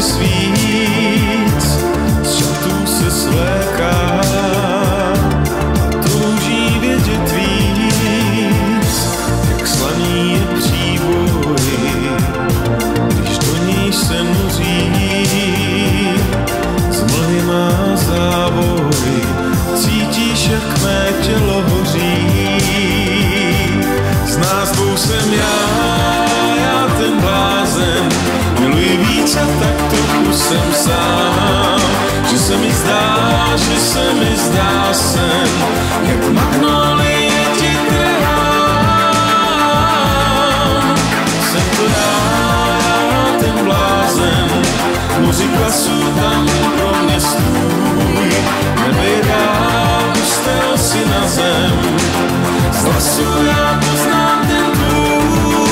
dnes víc, z šatů se svléká, touží vědět víc, jak slaný je příboj, když do něj se noří, z mlhy má závoj, cítíš, jak mé tělo hoří. Z nás dvou jsem já ten blázen, miluji víc a tak trochu jsem sám, že se mi zdá jsem, jak magnolie ti trhám. Jsem to já ten blázen, moři klasů tam pro mě stůj, nebe dál, pustil si na zem, z hlasu já poznám ten tvůj.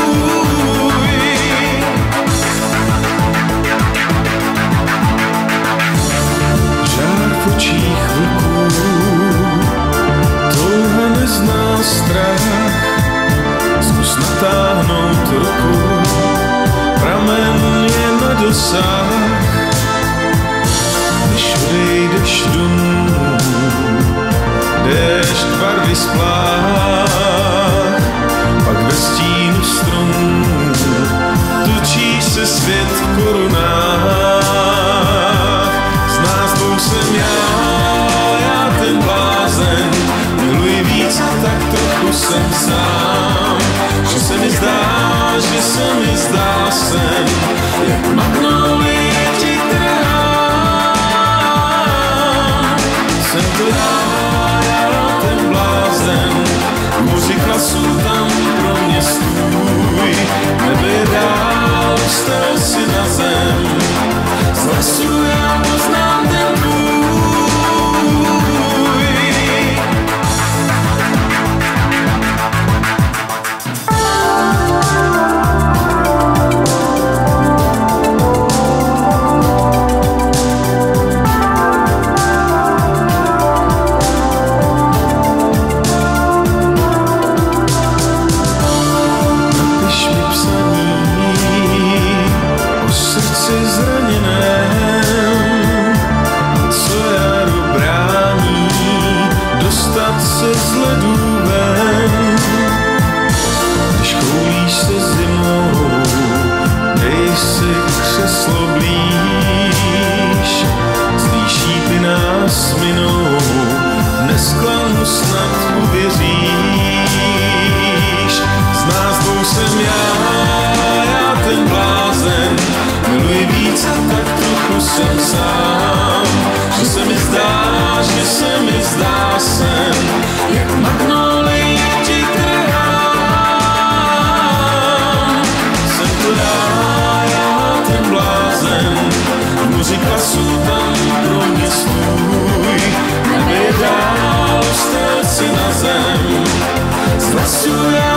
Žár v očích vlků, touha nezná strach, zkus natáhnout ruku, pramen je na dosah, když odejdeš domů, déšť barvy splách, pak ve stínu stromů točí se svět v korunách. Z nás dvou jsem já ten blázen, miluji víc a tak trochu jsem sám, že se mi zdá jsem, jak magnolie ti trhám. Jsem to já ten blázen, moři klasů tam pro mě stůj, nebe dál, vstal si na zem, z hlasu já poznám ten tvůj. Se z ledu ven, když koulíš se zimou, dej si křeslo blíž, zlý šípy nás minou, nesklanu snad uvěříš. Z nás dvou jsem já ten blázen, miluji víc a tak trochu jsem sám, že se mi zdá jsem, jak magnolie ti trhám. Jsem to já ten blázen, moři klasů tam pro mě stůj, nebe dál, vstal si na zem, z hlasu já